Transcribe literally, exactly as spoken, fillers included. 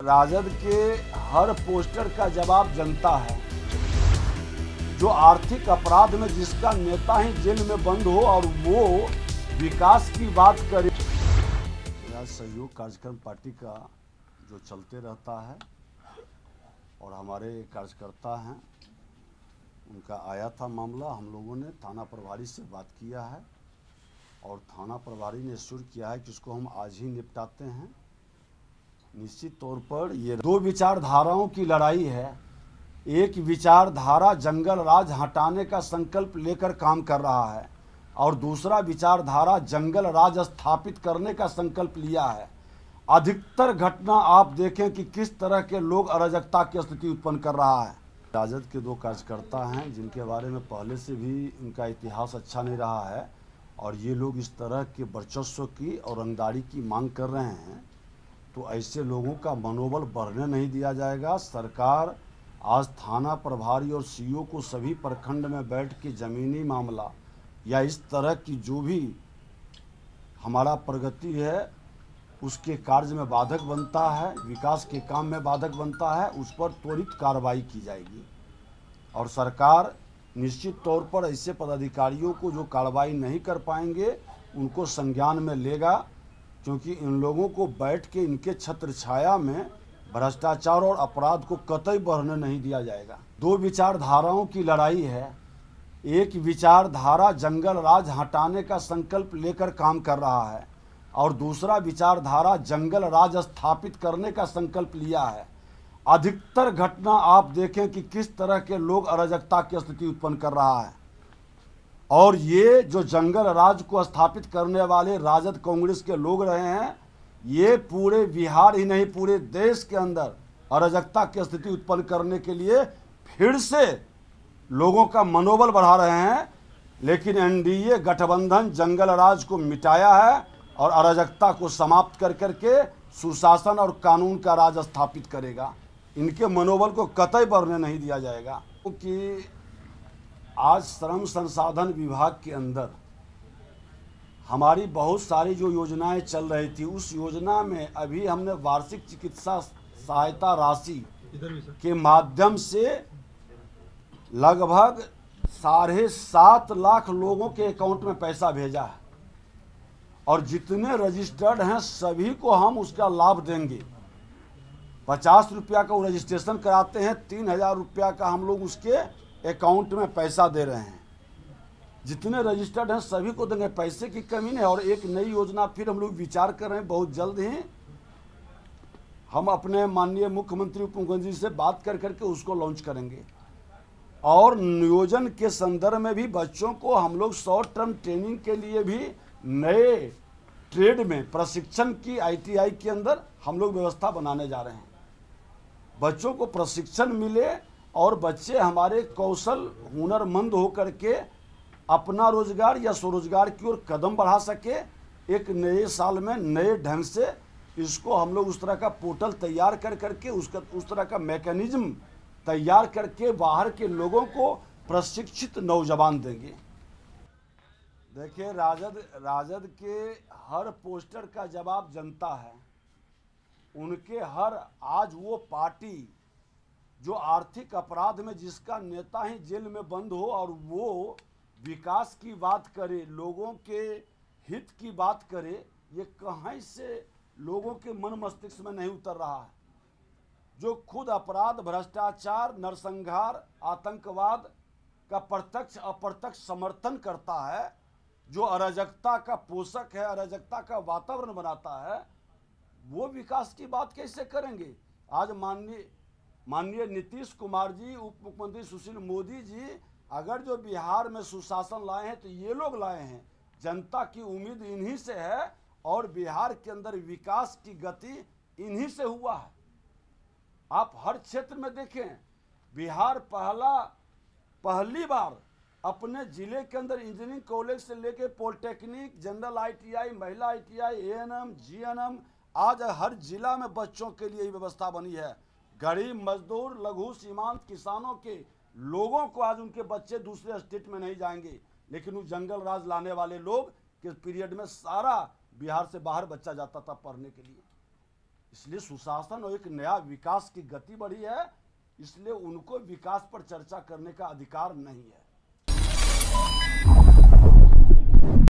राजद के हर पोस्टर का जवाब जनता है। जो आर्थिक अपराध में जिसका नेता ही जेल में बंद हो और वो विकास की बात करे। यह सहयोग कार्यक्रम पार्टी का जो चलते रहता है और हमारे कार्यकर्ता हैं, उनका आया था मामला। हम लोगों ने थाना प्रभारी से बात किया है और थाना प्रभारी ने एश्योर किया है कि इसको हम आज ही निपटाते हैं। निश्चित तौर पर ये दो विचारधाराओं की लड़ाई है। एक विचारधारा जंगल राज हटाने का संकल्प लेकर काम कर रहा है और दूसरा विचारधारा जंगल राज स्थापित करने का संकल्प लिया है। अधिकतर घटना आप देखें कि किस तरह के लोग अराजकता की स्थिति उत्पन्न कर रहा है। राजद के दो कार्यकर्ता हैं जिनके बारे में पहले से भी उनका इतिहास अच्छा नहीं रहा है और ये लोग इस तरह के वर्चस्व की और रंगदारी की मांग कर रहे हैं, तो ऐसे लोगों का मनोबल बढ़ने नहीं दिया जाएगा। सरकार आज थाना प्रभारी और सीईओ को सभी प्रखंड में बैठ के ज़मीनी मामला या इस तरह की जो भी हमारा प्रगति है उसके कार्य में बाधक बनता है, विकास के काम में बाधक बनता है, उस पर त्वरित कार्रवाई की जाएगी। और सरकार निश्चित तौर पर ऐसे पदाधिकारियों को जो कार्रवाई नहीं कर पाएंगे उनको संज्ञान में लेगा, क्योंकि इन लोगों को बैठ के इनके छत्र छाया में भ्रष्टाचार और अपराध को कतई बढ़ने नहीं दिया जाएगा। दो विचारधाराओं की लड़ाई है। एक विचारधारा जंगल राज हटाने का संकल्प लेकर काम कर रहा है और दूसरा विचारधारा जंगल राज स्थापित करने का संकल्प लिया है। अधिकतर घटना आप देखें कि किस तरह के लोग अराजकता की स्थिति उत्पन्न कर रहा है और ये जो जंगल राज को स्थापित करने वाले राजद कांग्रेस के लोग रहे हैं, ये पूरे बिहार ही नहीं पूरे देश के अंदर अराजकता की स्थिति उत्पन्न करने के लिए फिर से लोगों का मनोबल बढ़ा रहे हैं। लेकिन एनडीए गठबंधन जंगल राज को मिटाया है और अराजकता को समाप्त कर करके सुशासन और कानून का राज स्थापित करेगा। इनके मनोबल को कतई बढ़ने नहीं दिया जाएगा। क्योंकि आज श्रम संसाधन विभाग के अंदर हमारी बहुत सारी जो योजनाएं चल रही थी, उस योजना में अभी हमने वार्षिक चिकित्सा सहायता राशि के माध्यम से लगभग साढ़े सात लाख लोगों के अकाउंट में पैसा भेजा है और जितने रजिस्टर्ड हैं सभी को हम उसका लाभ देंगे। पचास रुपया का वो रजिस्ट्रेशन कराते हैं, तीन हजार रुपया का हम लोग उसके अकाउंट में पैसा दे रहे हैं। जितने रजिस्टर्ड हैं सभी को देंगे, पैसे की कमी नहीं। और एक नई योजना फिर हम लोग विचार कर रहे हैं, बहुत जल्द ही हम अपने माननीय मुख्यमंत्री उप मुख्यमंत्री से बात कर करके उसको लॉन्च करेंगे। और नियोजन के संदर्भ में भी बच्चों को हम लोग शॉर्ट टर्म ट्रेनिंग के लिए भी नए ट्रेड में प्रशिक्षण की आईटीआई के अंदर हम लोग व्यवस्था बनाने जा रहे हैं। बच्चों को प्रशिक्षण मिले और बच्चे हमारे कौशल हुनरमंद होकर के अपना रोजगार या स्वरोजगार की ओर कदम बढ़ा सके। एक नए साल में नए ढंग से इसको हम लोग उस तरह का पोर्टल तैयार कर करके उसका उस तरह का मैकेनिज्म तैयार करके बाहर के लोगों को प्रशिक्षित नौजवान देंगे। देखिए, राजद राजद के हर पोस्टर का जवाब जनता है। उनके हर आज वो पार्टी जो आर्थिक अपराध में जिसका नेता ही जेल में बंद हो और वो विकास की बात करे, लोगों के हित की बात करे, ये कहीं से लोगों के मन मस्तिष्क में नहीं उतर रहा है। जो खुद अपराध, भ्रष्टाचार, नरसंहार, आतंकवाद का प्रत्यक्ष अप्रत्यक्ष समर्थन करता है, जो अराजकता का पोषक है, अराजकता का वातावरण बनाता है, वो विकास की बात कैसे करेंगे। आज माननीय माननीय नीतीश कुमार जी, उप मुख्यमंत्री सुशील मोदी जी अगर जो बिहार में सुशासन लाए हैं तो ये लोग लाए हैं। जनता की उम्मीद इन्हीं से है और बिहार के अंदर विकास की गति इन्हीं से हुआ है। आप हर क्षेत्र में देखें, बिहार पहला पहली बार अपने जिले के अंदर इंजीनियरिंग कॉलेज से लेके पॉलिटेक्निक, जनरल आईटीआई, महिला आईटीआई, एएनएम, जीएनएम, आज हर जिला में बच्चों के लिए व्यवस्था बनी है। गरीब मजदूर, लघु सीमांत किसानों के लोगों को आज उनके बच्चे दूसरे स्टेट में नहीं जाएंगे, लेकिन उस जंगल राज लाने वाले लोग के पीरियड में सारा बिहार से बाहर बच्चा जाता था पढ़ने के लिए। इसलिए सुशासन और एक नया विकास की गति बढ़ी है, इसलिए उनको विकास पर चर्चा करने का अधिकार नहीं है।